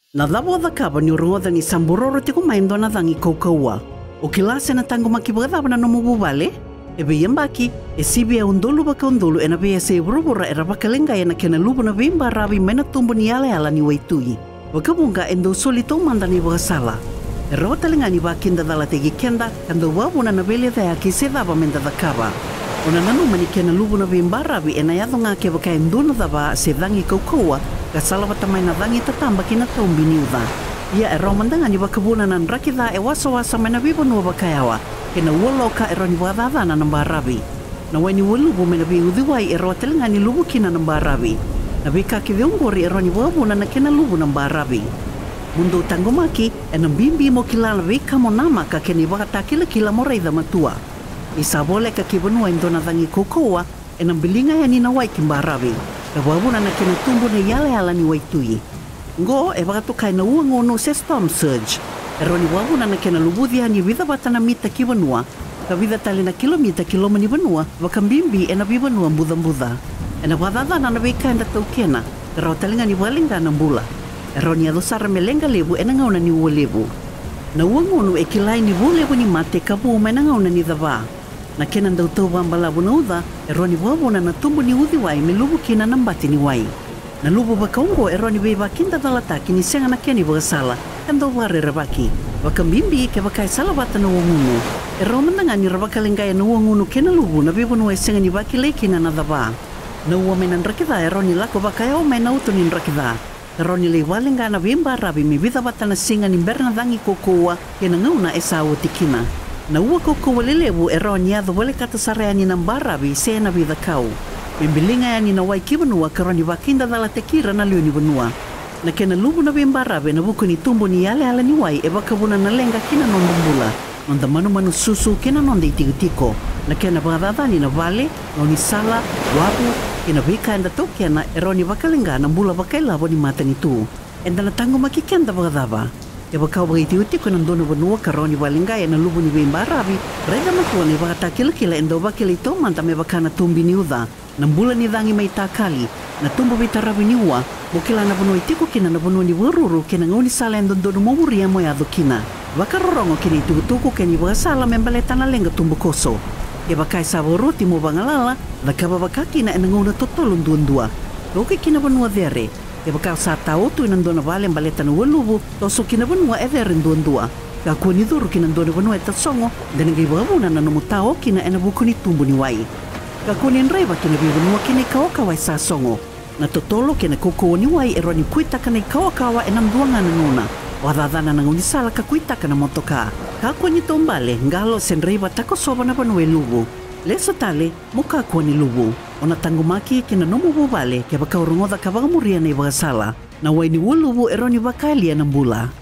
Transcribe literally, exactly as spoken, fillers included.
Na dhawa dhakaba ni urongoda ni samburoro tiku maindo na dhangi koukaua. O kilase na tango makibagada na nomubu vale? Ebe yambaki, e sibi e undulu baka undulu e na vea se urubura e rabakalenga e na kena lubu na vimba rabi mena tumbu ni ale ala ni waitui. Wakabunga endo solito manda ni wakasala. E rawatalenga ni wakinda dhala tegi kenda, kando wabuna na vele dhaya ki se dhaba menda dhakaba. Ona nanu mani kena lubu na vimba rabi e na yadho nga ke waka enduna dhaba se dhangi koukaua, ka salawata mai na dhangi tatamba ki na taumbi ni udha. Ia e romandanga ni wakabuna na nrakidha e wasa-wasa mai na viva nua wakayawa, ke na uoloka e roni wadhadhana na mbarabi. Na waini walubu mai na vi udhiwai e rawatalenga ni lubu kina na mbarabi. Na vika ki viongori e roni wabuna na kena lubu na mbarabi. Mundo tangomaki e na mbimbi mo kilala vika mo nama ka keni wakata kila kila mo reidha matua. Isa bole ka kibanua indona dhangi koukaua e na mbilinga ya nina wai ki mbarabi. Ka wabuna na kena tumbu na yale ala ni waitui. Ngo e wakatukai na ua ngono se storm surge. E roni wabuna na kena lubudhi hani vidha batana mita ki vanua. Ka vidha tali na kilomita kiloma ni vanua, waka mbimbi e na vivanua mbudha mbudha. E na wadhadhana na vika enda tau kena, ka rawatalenga ni walenga na mbula. E roni adosara me lenga lebu e na ngauna ni ua lebu. Na ua ngono e kilai ni ua lebu ni mate ka vuu me na ngauna ni dhava. Na kena ndau tau wambalabu na udha, e roni wabuna na tumbu ni udhi wai me lubu kina na mbati ni wai. Na lubu bakaungo e roni vei wakinda dhalataki ni senga na keni wakasala, kando ware rabaki. Waka mbimbi ke wakai salawata na uangunu. E romandanga ni rabakalenga e na uangunu kena lubu na vivunu e senga ni waki leikina na dhava. Na ua mena nrakidha e roni lako wakayao mai na utu ni nrakidha. E roni lei walenga na vimba rabi mi vidha watana singa ni mberna dhangi koukaua kena ngauna e saa utikina. Na ua koukaua lelebu e roni adho wale katasarea ni na mbarabi se na vidha kau. Mimbilinga ya ni na wai kivanua ka roni wakinda dhala te kira na leo ni vanua. Na kena lubu na vimbarabe na buku ni tumbu ni yale ala ni wai e wakabuna na lenga kina nondumbula. Nonda manu manu susu kina nonda itikitiko. Na kena wakadhadhani na vale, noni sala, wabu, kena vika enda tau kena e roni wakalenga na mbula wakailabo ni mata ni tu. Enda na tango maki kenda wakadhaba. E wakau wakitiutiko na ndono vanua ka roni walenga ya na lubu ni vimbarabi, rega matua ni wakata kila kila enda wakila ito manta me wakana tumbi ni udha. Na mbula ni dhangi mai takali, na tumbu vitarabi ni ua, mokila na vanua itiko kina na vanua ni waruru kena ngauni sala endo ndono mawuri ya moya adho kina. Wakarorongo kina itukutuku keni wakasala membaleta na lenga tumbu koso. E wakai sawaruti mo bangalala, wakaba wakaki na enangauna totolo nduandua. Loke kina vanua dhere, e wakau sa tautu ina ndona vale mbaleta na walubu, toso kina vanua e dhere nduandua. Kakua ni dhuru kina ndona vanua e tatsongo, dhanangai wabuna na nomutao kina ena buku ni tumbu ni wai. Kakuni nreiva kina vivanua kina ikaokawa e sa songo. Na totolo kina koukaua ni wai e roni kuitaka na ikaokawa e namduanga na nguna. Wadhadhana na ngunisala ka kuitaka na motoka. Kakua ni tombale ngalo sen reiva tako soba na vanua e lubu. Leso tale mukakua ni lubu. Ona tangumaki kina nomubu vale ke wakaurongoda ka wakamuria na i wakasala. Na wai ni ua lubu e roni wakailia na mbula.